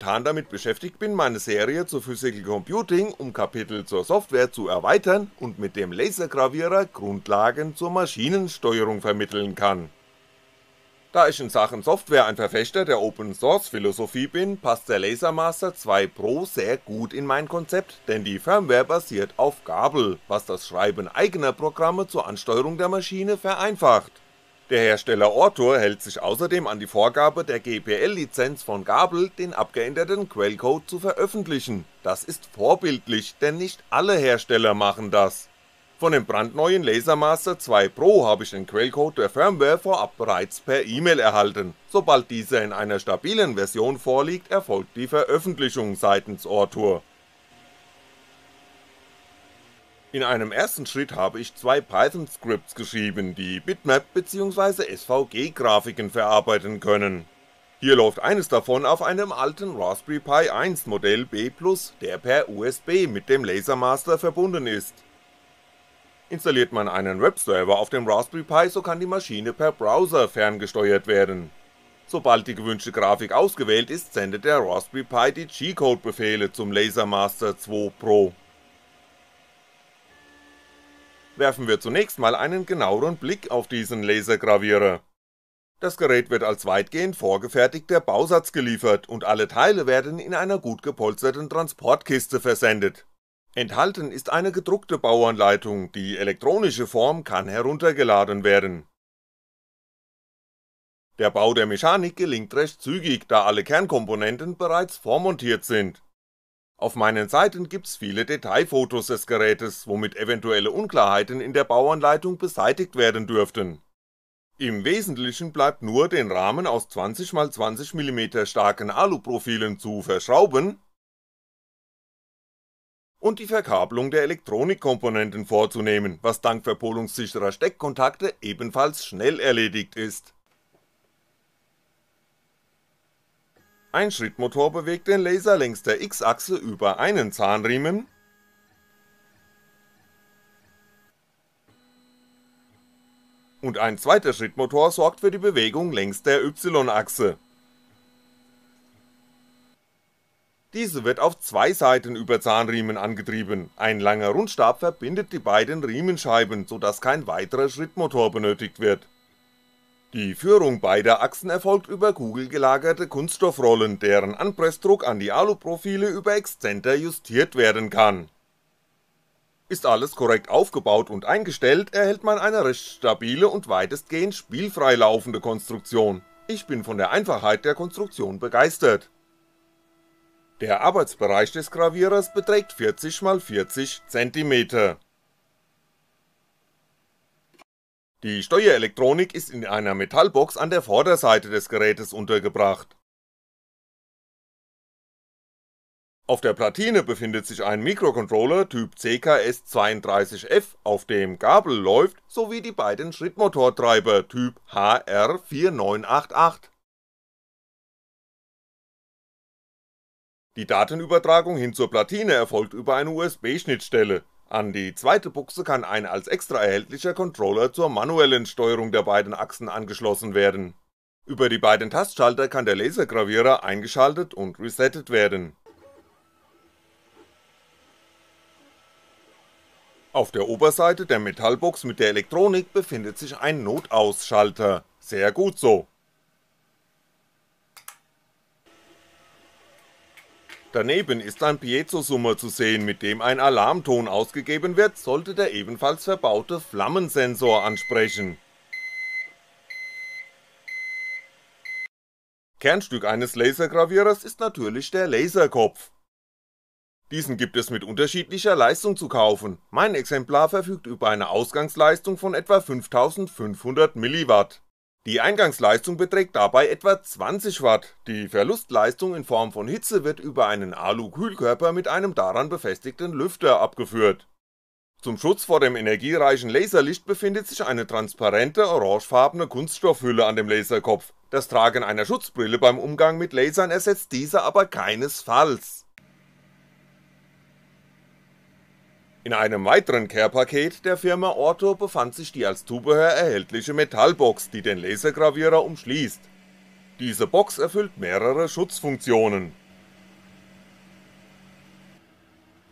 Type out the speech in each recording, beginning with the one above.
momentan damit beschäftigt bin, meine Serie zu Physical Computing um Kapitel zur Software zu erweitern und mit dem Lasergravierer Grundlagen zur Maschinensteuerung vermitteln kann. Da ich in Sachen Software ein Verfechter der Open-Source-Philosophie bin, passt der Lasermaster 2 Pro sehr gut in mein Konzept, denn die Firmware basiert auf Gabl, was das Schreiben eigener Programme zur Ansteuerung der Maschine vereinfacht. Der Hersteller Ortur hält sich außerdem an die Vorgabe der GPL-Lizenz von Gabl, den abgeänderten Quellcode zu veröffentlichen. Das ist vorbildlich, denn nicht alle Hersteller machen das. Von dem brandneuen Lasermaster 2 Pro habe ich den Quellcode der Firmware vorab bereits per E-Mail erhalten. Sobald dieser in einer stabilen Version vorliegt, erfolgt die Veröffentlichung seitens Ortur. In einem ersten Schritt habe ich 2 Python-Scripts geschrieben, die Bitmap bzw. SVG-Grafiken verarbeiten können. Hier läuft eines davon auf einem alten Raspberry Pi 1 Modell B+, der per USB mit dem Lasermaster verbunden ist. Installiert man einen Webserver auf dem Raspberry Pi, so kann die Maschine per Browser ferngesteuert werden. Sobald die gewünschte Grafik ausgewählt ist, sendet der Raspberry Pi die G-Code-Befehle zum Lasermaster 2 Pro. Werfen wir zunächst mal einen genaueren Blick auf diesen Lasergravierer. Das Gerät wird als weitgehend vorgefertigter Bausatz geliefert und alle Teile werden in einer gut gepolsterten Transportkiste versendet. Enthalten ist eine gedruckte Bauanleitung, die elektronische Form kann heruntergeladen werden. Der Bau der Mechanik gelingt recht zügig, da alle Kernkomponenten bereits vormontiert sind. Auf meinen Seiten gibt's viele Detailfotos des Gerätes, womit eventuelle Unklarheiten in der Bauanleitung beseitigt werden dürften. Im Wesentlichen bleibt nur den Rahmen aus 20x20mm starken Aluprofilen zu verschrauben und die Verkabelung der Elektronikkomponenten vorzunehmen, was dank verpolungssicherer Steckkontakte ebenfalls schnell erledigt ist. Ein Schrittmotor bewegt den Laser längs der X-Achse über einen Zahnriemen und ein zweiter Schrittmotor sorgt für die Bewegung längs der Y-Achse. Diese wird auf 2 Seiten über Zahnriemen angetrieben, ein langer Rundstab verbindet die beiden Riemenscheiben, sodass kein weiterer Schrittmotor benötigt wird. Die Führung beider Achsen erfolgt über kugelgelagerte Kunststoffrollen, deren Anpressdruck an die Aluprofile über Exzenter justiert werden kann. Ist alles korrekt aufgebaut und eingestellt, erhält man eine recht stabile und weitestgehend spielfrei laufende Konstruktion. Ich bin von der Einfachheit der Konstruktion begeistert. Der Arbeitsbereich des Gravierers beträgt 40x40 cm. Die Steuerelektronik ist in einer Metallbox an der Vorderseite des Gerätes untergebracht. Auf der Platine befindet sich ein Mikrocontroller Typ CKS32F, auf dem Gabl läuft, sowie die beiden Schrittmotortreiber Typ HR4988. Die Datenübertragung hin zur Platine erfolgt über eine USB-Schnittstelle. An die zweite Buchse kann ein als extra erhältlicher Controller zur manuellen Steuerung der beiden Achsen angeschlossen werden. Über die beiden Tastschalter kann der Lasergravierer eingeschaltet und resettet werden. Auf der Oberseite der Metallbox mit der Elektronik befindet sich ein Notausschalter. Sehr gut so. Daneben ist ein Piezo-Summer zu sehen, mit dem ein Alarmton ausgegeben wird, sollte der ebenfalls verbaute Flammensensor ansprechen. Kernstück eines Lasergravierers ist natürlich der Laserkopf. Diesen gibt es mit unterschiedlicher Leistung zu kaufen, mein Exemplar verfügt über eine Ausgangsleistung von etwa 5500mW. Die Eingangsleistung beträgt dabei etwa 20W, die Verlustleistung in Form von Hitze wird über einen Alu-Kühlkörper mit einem daran befestigten Lüfter abgeführt. Zum Schutz vor dem energiereichen Laserlicht befindet sich eine transparente, orangefarbene Kunststoffhülle an dem Laserkopf, das Tragen einer Schutzbrille beim Umgang mit Lasern ersetzt diese aber keinesfalls. In einem weiteren Care-Paket der Firma Ortur befand sich die als Zubehör erhältliche Metallbox, die den Lasergravierer umschließt. Diese Box erfüllt mehrere Schutzfunktionen.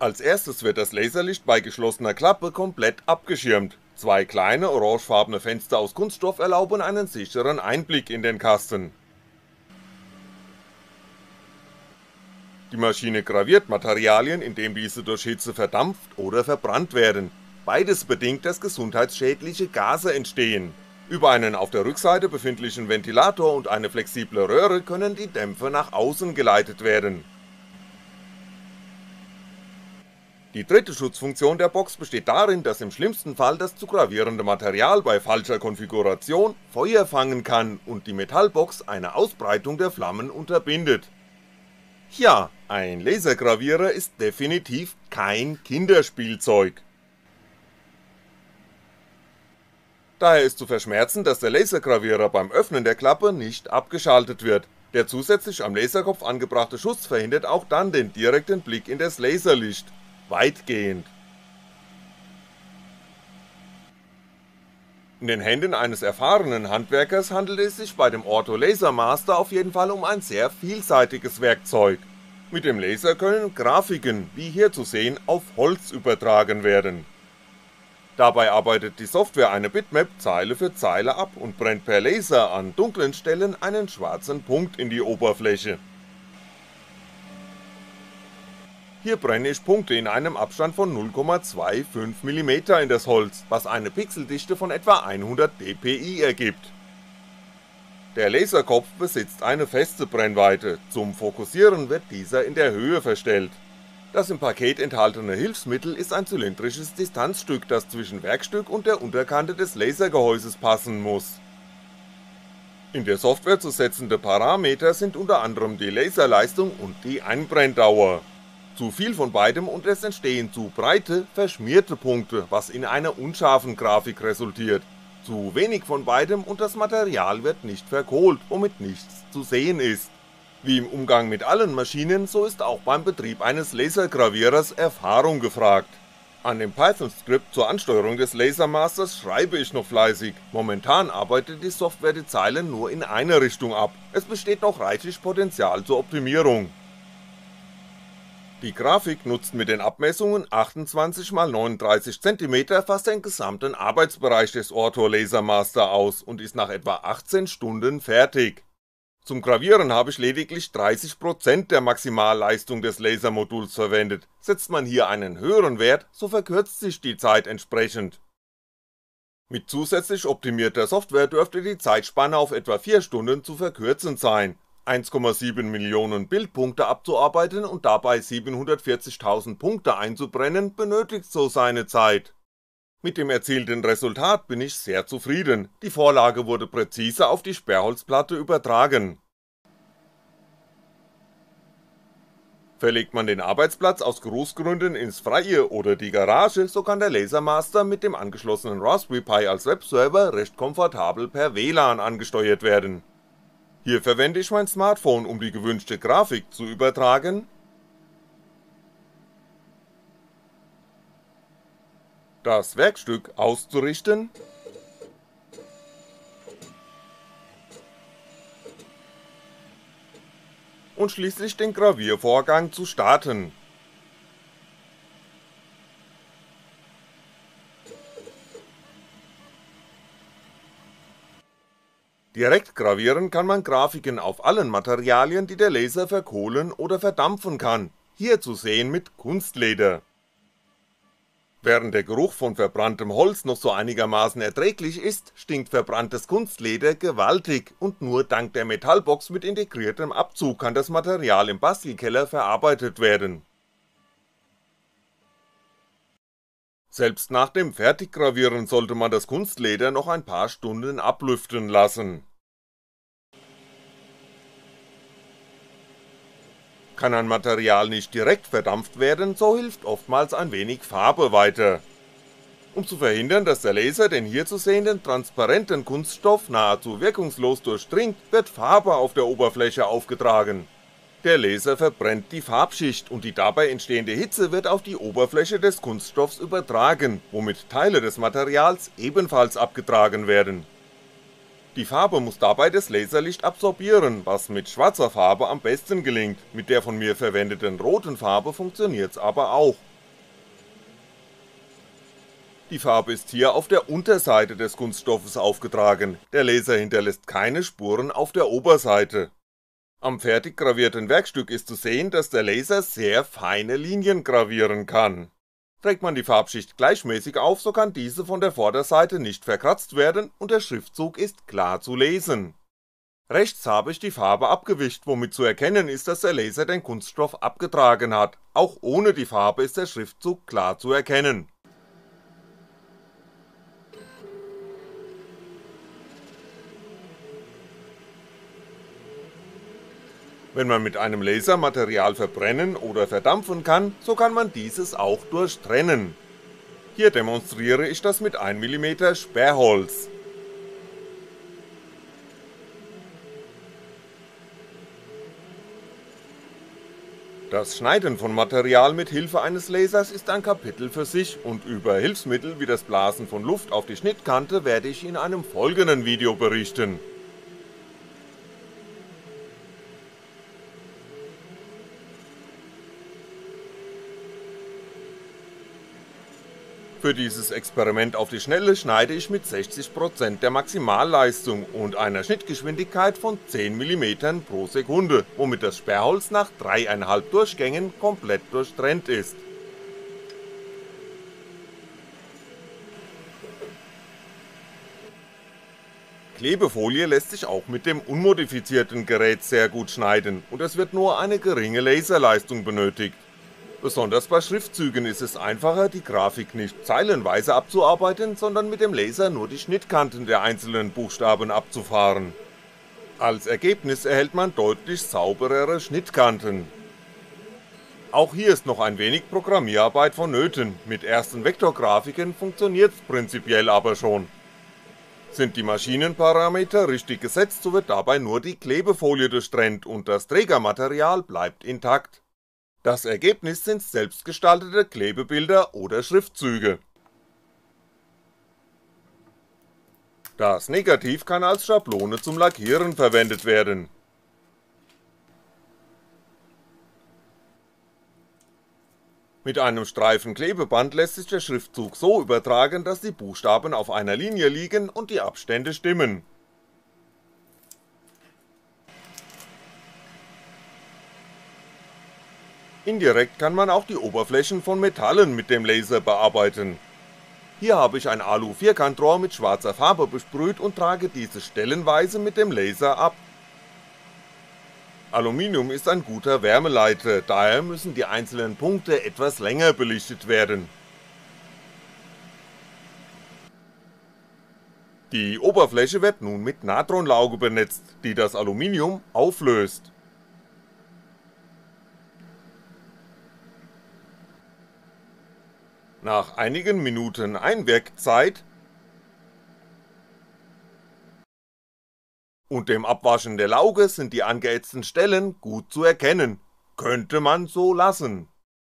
Als erstes wird das Laserlicht bei geschlossener Klappe komplett abgeschirmt, zwei kleine orangefarbene Fenster aus Kunststoff erlauben einen sicheren Einblick in den Kasten. Die Maschine graviert Materialien, indem diese durch Hitze verdampft oder verbrannt werden, beides bedingt, dass gesundheitsschädliche Gase entstehen. Über einen auf der Rückseite befindlichen Ventilator und eine flexible Röhre können die Dämpfe nach außen geleitet werden. Die dritte Schutzfunktion der Box besteht darin, dass im schlimmsten Fall das zu gravierende Material bei falscher Konfiguration Feuer fangen kann und die Metallbox eine Ausbreitung der Flammen unterbindet. Ja, ein Lasergravierer ist definitiv kein Kinderspielzeug. Daher ist zu verschmerzen, dass der Lasergravierer beim Öffnen der Klappe nicht abgeschaltet wird. Der zusätzlich am Laserkopf angebrachte Schuss verhindert auch dann den direkten Blick in das Laserlicht. Weitgehend. In den Händen eines erfahrenen Handwerkers handelt es sich bei dem Ortho Laser Master auf jeden Fall um ein sehr vielseitiges Werkzeug. Mit dem Laser können Grafiken, wie hier zu sehen, auf Holz übertragen werden. Dabei arbeitet die Software eine Bitmap Zeile für Zeile ab und brennt per Laser an dunklen Stellen einen schwarzen Punkt in die Oberfläche. Hier brenne ich Punkte in einem Abstand von 0,25mm in das Holz, was eine Pixeldichte von etwa 100 dpi ergibt. Der Laserkopf besitzt eine feste Brennweite, zum Fokussieren wird dieser in der Höhe verstellt. Das im Paket enthaltene Hilfsmittel ist ein zylindrisches Distanzstück, das zwischen Werkstück und der Unterkante des Lasergehäuses passen muss. In der Software zu setzende Parameter sind unter anderem die Laserleistung und die Einbrenndauer. Zu viel von beidem und es entstehen zu breite, verschmierte Punkte, was in einer unscharfen Grafik resultiert, zu wenig von beidem und das Material wird nicht verkohlt, womit nichts zu sehen ist. Wie im Umgang mit allen Maschinen, so ist auch beim Betrieb eines Lasergravierers Erfahrung gefragt. An dem Python-Skript zur Ansteuerung des Lasermasters schreibe ich noch fleißig, momentan arbeitet die Software die Zeilen nur in eine Richtung ab, es besteht noch reichlich Potenzial zur Optimierung. Die Grafik nutzt mit den Abmessungen 28×39cm fast den gesamten Arbeitsbereich des Ortho Laser Master aus und ist nach etwa 18 Stunden fertig. Zum Gravieren habe ich lediglich 30% der Maximalleistung des Lasermoduls verwendet, setzt man hier einen höheren Wert, so verkürzt sich die Zeit entsprechend. Mit zusätzlich optimierter Software dürfte die Zeitspanne auf etwa 4 Stunden zu verkürzen sein. 1,7 Millionen Bildpunkte abzuarbeiten und dabei 740.000 Punkte einzubrennen, benötigt so seine Zeit. Mit dem erzielten Resultat bin ich sehr zufrieden, die Vorlage wurde präzise auf die Sperrholzplatte übertragen. Verlegt man den Arbeitsplatz aus Geruchsgründen ins Freie oder die Garage, so kann der Lasermaster mit dem angeschlossenen Raspberry Pi als Webserver recht komfortabel per WLAN angesteuert werden. Hier verwende ich mein Smartphone, um die gewünschte Grafik zu übertragen, das Werkstück auszurichten und schließlich den Graviervorgang zu starten. Direkt gravieren kann man Grafiken auf allen Materialien, die der Laser verkohlen oder verdampfen kann, hier zu sehen mit Kunstleder. Während der Geruch von verbranntem Holz noch so einigermaßen erträglich ist, stinkt verbranntes Kunstleder gewaltig und nur dank der Metallbox mit integriertem Abzug kann das Material im Bastelkeller verarbeitet werden. Selbst nach dem Fertiggravieren sollte man das Kunstleder noch ein paar Stunden ablüften lassen. Kann ein Material nicht direkt verdampft werden, so hilft oftmals ein wenig Farbe weiter. Um zu verhindern, dass der Laser den hier zu sehenden transparenten Kunststoff nahezu wirkungslos durchdringt, wird Farbe auf der Oberfläche aufgetragen. Der Laser verbrennt die Farbschicht und die dabei entstehende Hitze wird auf die Oberfläche des Kunststoffs übertragen, womit Teile des Materials ebenfalls abgetragen werden. Die Farbe muss dabei das Laserlicht absorbieren, was mit schwarzer Farbe am besten gelingt, mit der von mir verwendeten roten Farbe funktioniert's aber auch. Die Farbe ist hier auf der Unterseite des Kunststoffes aufgetragen, der Laser hinterlässt keine Spuren auf der Oberseite. Am fertig gravierten Werkstück ist zu sehen, dass der Laser sehr feine Linien gravieren kann. Trägt man die Farbschicht gleichmäßig auf, so kann diese von der Vorderseite nicht verkratzt werden und der Schriftzug ist klar zu lesen. Rechts habe ich die Farbe abgewischt, womit zu erkennen ist, dass der Laser den Kunststoff abgetragen hat, auch ohne die Farbe ist der Schriftzug klar zu erkennen. Wenn man mit einem Laser Material verbrennen oder verdampfen kann, so kann man dieses auch durchtrennen. Hier demonstriere ich das mit 1mm Sperrholz. Das Schneiden von Material mit Hilfe eines Lasers ist ein Kapitel für sich und über Hilfsmittel wie das Blasen von Luft auf die Schnittkante werde ich in einem folgenden Video berichten. Für dieses Experiment auf die Schnelle schneide ich mit 60% der Maximalleistung und einer Schnittgeschwindigkeit von 10mm pro Sekunde, womit das Sperrholz nach 3,5 Durchgängen komplett durchtrennt ist. Klebefolie lässt sich auch mit dem unmodifizierten Gerät sehr gut schneiden und es wird nur eine geringe Laserleistung benötigt. Besonders bei Schriftzügen ist es einfacher, die Grafik nicht zeilenweise abzuarbeiten, sondern mit dem Laser nur die Schnittkanten der einzelnen Buchstaben abzufahren. Als Ergebnis erhält man deutlich sauberere Schnittkanten. Auch hier ist noch ein wenig Programmierarbeit vonnöten, mit ersten Vektorgrafiken funktioniert's prinzipiell aber schon. Sind die Maschinenparameter richtig gesetzt, so wird dabei nur die Klebefolie durchtrennt und das Trägermaterial bleibt intakt. Das Ergebnis sind selbstgestaltete Klebebilder oder Schriftzüge. Das Negativ kann als Schablone zum Lackieren verwendet werden. Mit einem Streifen Klebeband lässt sich der Schriftzug so übertragen, dass die Buchstaben auf einer Linie liegen und die Abstände stimmen. Indirekt kann man auch die Oberflächen von Metallen mit dem Laser bearbeiten. Hier habe ich ein Alu-Vierkantrohr mit schwarzer Farbe besprüht und trage diese stellenweise mit dem Laser ab. Aluminium ist ein guter Wärmeleiter, daher müssen die einzelnen Punkte etwas länger belichtet werden. Die Oberfläche wird nun mit Natronlauge benetzt, die das Aluminium auflöst. Nach einigen Minuten Einwirkzeit und dem Abwaschen der Lauge sind die angeätzten Stellen gut zu erkennen, könnte man so lassen.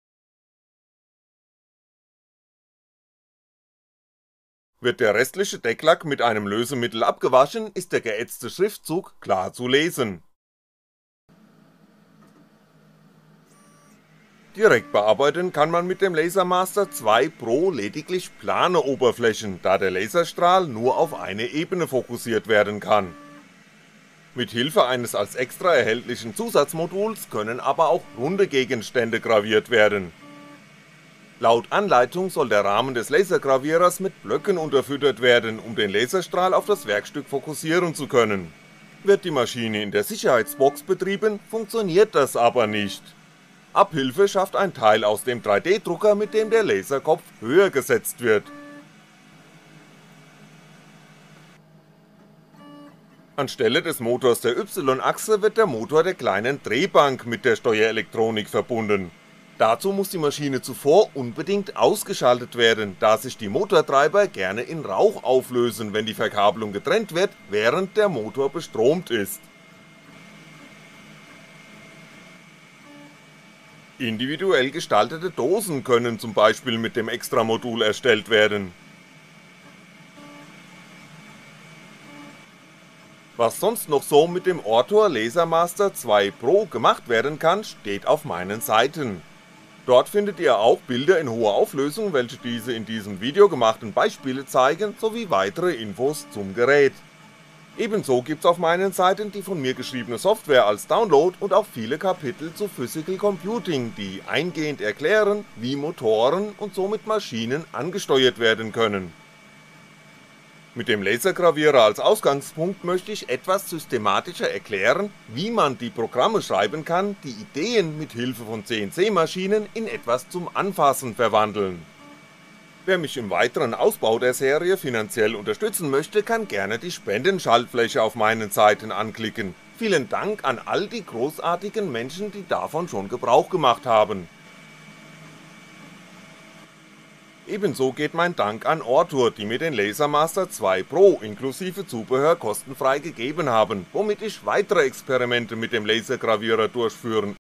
Wird der restliche Decklack mit einem Lösemittel abgewaschen, ist der geätzte Schriftzug klar zu lesen. Direkt bearbeiten kann man mit dem Lasermaster 2 Pro lediglich plane Oberflächen, da der Laserstrahl nur auf eine Ebene fokussiert werden kann. Mit Hilfe eines als extra erhältlichen Zusatzmoduls können aber auch runde Gegenstände graviert werden. Laut Anleitung soll der Rahmen des Lasergravierers mit Blöcken unterfüttert werden, um den Laserstrahl auf das Werkstück fokussieren zu können. Wird die Maschine in der Sicherheitsbox betrieben, funktioniert das aber nicht. Abhilfe schafft ein Teil aus dem 3D-Drucker, mit dem der Laserkopf höher gesetzt wird. Anstelle des Motors der Y-Achse wird der Motor der kleinen Drehbank mit der Steuerelektronik verbunden. Dazu muss die Maschine zuvor unbedingt ausgeschaltet werden, da sich die Motortreiber gerne in Rauch auflösen, wenn die Verkabelung getrennt wird, während der Motor bestromt ist. Individuell gestaltete Dosen können zum Beispiel mit dem Extramodul erstellt werden. Was sonst noch so mit dem Ortor Lasermaster 2 Pro gemacht werden kann, steht auf meinen Seiten. Dort findet ihr auch Bilder in hoher Auflösung, welche diese in diesem Video gemachten Beispiele zeigen, sowie weitere Infos zum Gerät. Ebenso gibt's auf meinen Seiten die von mir geschriebene Software als Download und auch viele Kapitel zu Physical Computing, die eingehend erklären, wie Motoren und somit Maschinen angesteuert werden können. Mit dem Lasergravierer als Ausgangspunkt möchte ich etwas systematischer erklären, wie man die Programme schreiben kann, die Ideen mit Hilfe von CNC-Maschinen in etwas zum Anfassen verwandeln. Wer mich im weiteren Ausbau der Serie finanziell unterstützen möchte, kann gerne die Spendenschaltfläche auf meinen Seiten anklicken. Vielen Dank an all die großartigen Menschen, die davon schon Gebrauch gemacht haben. Ebenso geht mein Dank an Ortur, die mir den Lasermaster 2 Pro inklusive Zubehör kostenfrei gegeben haben, womit ich weitere Experimente mit dem Lasergravierer durchführen